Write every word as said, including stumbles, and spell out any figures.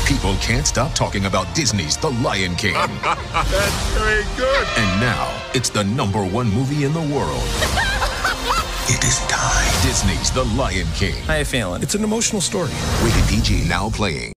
People can't stop talking about Disney's The Lion King. That's very good. And now, it's the number one movie in the world. It is time. Disney's The Lion King. How you feeling? It's an emotional story. Rated P G, now playing.